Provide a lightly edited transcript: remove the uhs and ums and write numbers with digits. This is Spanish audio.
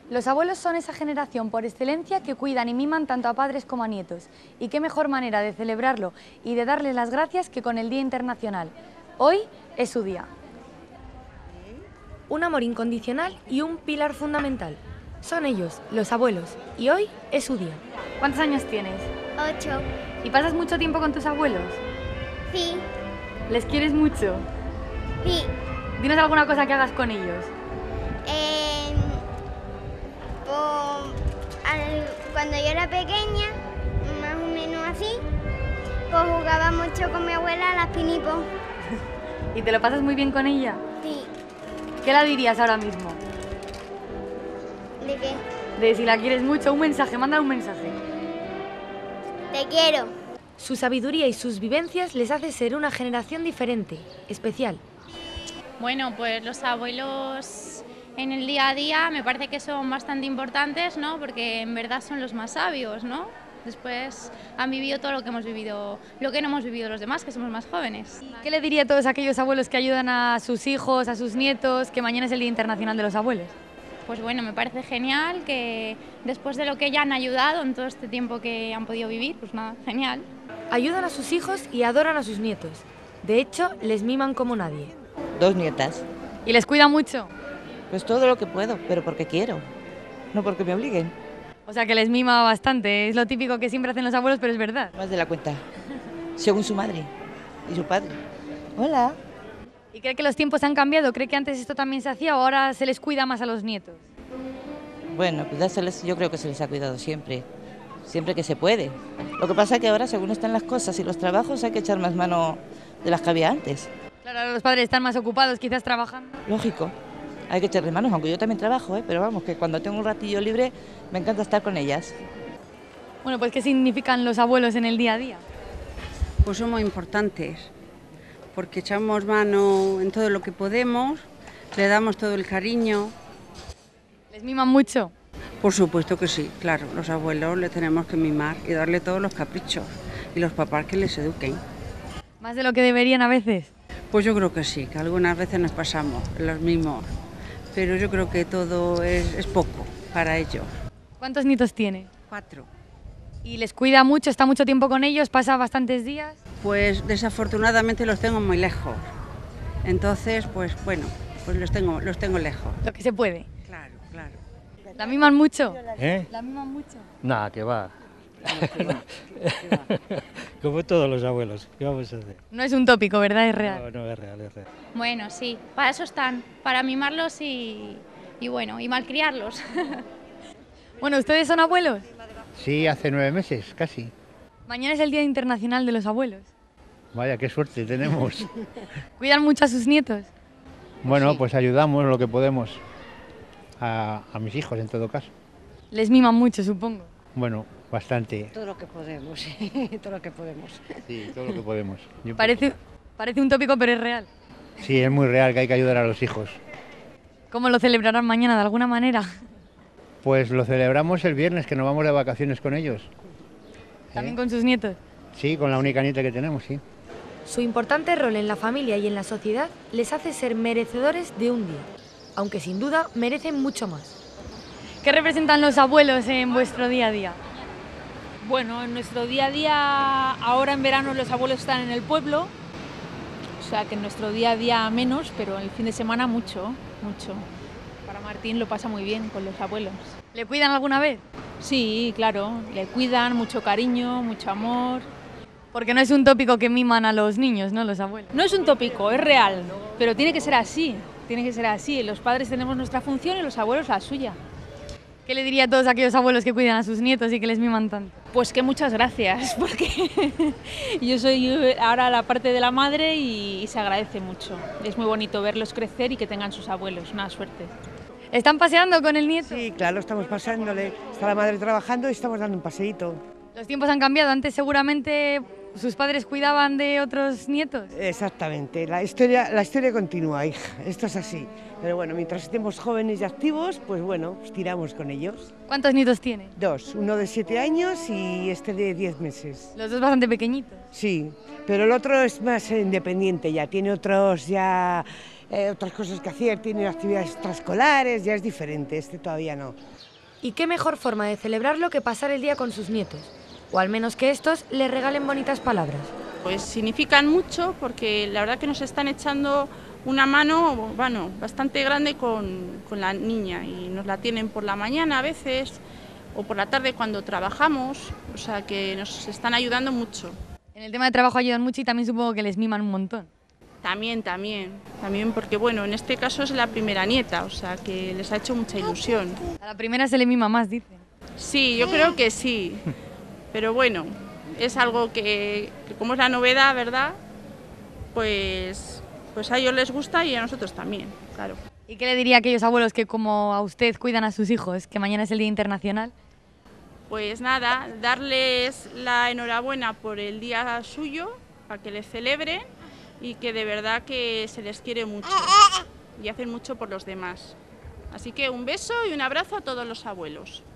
Los abuelos son esa generación por excelencia que cuidan y miman tanto a padres como a nietos. Y qué mejor manera de celebrarlo y de darles las gracias que con el Día Internacional. Hoy es su día. Un amor incondicional y un pilar fundamental. Son ellos, los abuelos, y hoy es su día. ¿Cuántos años tienes? 8. ¿Y pasas mucho tiempo con tus abuelos? Sí. ¿Les quieres mucho? Sí. Dinos alguna cosa que hagas con ellos. Cuando yo era pequeña, más o menos así, pues jugaba mucho con mi abuela a las pinipos. ¿Y te lo pasas muy bien con ella? Sí. ¿Qué la dirías ahora mismo? ¿De qué? De si la quieres mucho, un mensaje, manda un mensaje. Te quiero. Su sabiduría y sus vivencias les hace ser una generación diferente, especial. Bueno, pues los abuelos en el día a día me parece que son bastante importantes, ¿no? Porque en verdad son los más sabios, ¿no? Después han vivido todo lo que hemos vivido, lo que no hemos vivido los demás, que somos más jóvenes. ¿Qué le diría a todos aquellos abuelos que ayudan a sus hijos, a sus nietos, que mañana es el Día Internacional de los Abuelos? Pues bueno, me parece genial que después de lo que ya han ayudado en todo este tiempo que han podido vivir, pues nada, genial. Ayudan a sus hijos y adoran a sus nietos. De hecho, les miman como nadie. 2 nietas. ¿Y les cuida mucho? Pues todo lo que puedo, pero porque quiero, no porque me obliguen. O sea que les mima bastante, es lo típico que siempre hacen los abuelos, pero es verdad. Más de la cuenta, según su madre y su padre. Hola. ¿Y cree que los tiempos han cambiado? ¿Cree que antes esto también se hacía o ahora se les cuida más a los nietos? Bueno, cuidárseles, yo creo que se les ha cuidado siempre, siempre que se puede. Lo que pasa es que ahora, según están las cosas y los trabajos, hay que echar más mano de las que había antes. Claro, ahora los padres están más ocupados, quizás trabajando. Lógico, hay que echarle manos, aunque yo también trabajo, pero vamos, que cuando tengo un ratillo libre me encanta estar con ellas. Bueno, pues ¿qué significan los abuelos en el día a día? Pues son muy importantes, porque echamos mano en todo lo que podemos, le damos todo el cariño. ¿Les miman mucho? Por supuesto que sí, claro, los abuelos le tenemos que mimar y darle todos los caprichos, y los papás que les eduquen. ¿Más de lo que deberían a veces? Pues yo creo que sí, que algunas veces nos pasamos los mimos, pero yo creo que todo es poco para ellos. ¿Cuántos nietos tiene? 4. ¿Y les cuida mucho, está mucho tiempo con ellos, pasa bastantes días? Pues desafortunadamente los tengo muy lejos, entonces pues bueno, pues los tengo lejos. Lo que se puede. Claro, claro. ¿La miman mucho? ¿Eh? ¿La miman mucho? Nada, que va. Como todos los abuelos, ¿qué vamos a hacer? No es un tópico, ¿verdad? Es real. No, es real, es real. Bueno, sí, para eso están, para mimarlos y bueno, y malcriarlos. Bueno, ¿ustedes son abuelos? Sí, hace 9 meses, casi. Mañana es el Día Internacional de los Abuelos. Vaya, qué suerte tenemos. ¿Cuidan mucho a sus nietos? Bueno, pues ayudamos lo que podemos a mis hijos, en todo caso. Les miman mucho, supongo. Bueno, bastante. Todo lo que podemos, todo lo que podemos. Sí, todo lo que podemos. Parece un tópico, pero es real. Sí, es muy real que hay que ayudar a los hijos. ¿Cómo lo celebrarán mañana, de alguna manera? Pues lo celebramos el viernes, que nos vamos de vacaciones con ellos. ¿También con sus nietos? Sí, con la única nieta que tenemos, sí. Su importante rol en la familia y en la sociedad les hace ser merecedores de un día, aunque sin duda merecen mucho más. ¿Qué representan los abuelos en vuestro día a día? Bueno, en nuestro día a día, ahora en verano los abuelos están en el pueblo, o sea que en nuestro día a día menos, pero en el fin de semana mucho, mucho. Para Martín lo pasa muy bien con los abuelos. ¿Le cuidan alguna vez? Sí, claro, le cuidan, mucho cariño, mucho amor. Porque no es un tópico que miman a los niños, ¿no? Los abuelos. No es un tópico, es real, pero tiene que ser así, tiene que ser así. Los padres tenemos nuestra función y los abuelos la suya. ¿Qué le diría a todos aquellos abuelos que cuidan a sus nietos y que les miman tanto? Pues que muchas gracias, porque yo soy ahora la parte de la madre y se agradece mucho. Es muy bonito verlos crecer y que tengan sus abuelos, una suerte. ¿Están paseando con el nieto? Sí, claro, estamos pasándole. Está la madre trabajando y estamos dando un paseíto. Los tiempos han cambiado, antes seguramente sus padres cuidaban de otros nietos. Exactamente, la historia continúa, hija, esto es así. Pero bueno, mientras estemos jóvenes y activos, pues bueno, pues tiramos con ellos. ¿Cuántos nietos tiene? 2, uno de 7 años y este de 10 meses. Los dos bastante pequeñitos. Sí, pero el otro es más independiente ya, tiene otros ya otras cosas que hacer, tiene actividades extraescolares, ya es diferente, este todavía no. ¿Y qué mejor forma de celebrarlo que pasar el día con sus nietos? O al menos que estos les regalen bonitas palabras. Pues significan mucho porque la verdad que nos están echando una mano, bueno, bastante grande con la niña y nos la tienen por la mañana a veces o por la tarde cuando trabajamos, o sea que nos están ayudando mucho. En el tema de trabajo ayudan mucho y también supongo que les miman un montón. También porque bueno, en este caso es la primera nieta, o sea que les ha hecho mucha ilusión. A la primera se le mima más, dicen. Sí, yo creo que sí, pero bueno, es algo que como es la novedad, ¿verdad? Pues a ellos les gusta y a nosotros también, claro. ¿Y qué le diría a aquellos abuelos que como a usted cuidan a sus hijos, que mañana es el Día Internacional? Pues nada, darles la enhorabuena por el día suyo, para que les celebren y que de verdad que se les quiere mucho y hacen mucho por los demás. Así que un beso y un abrazo a todos los abuelos.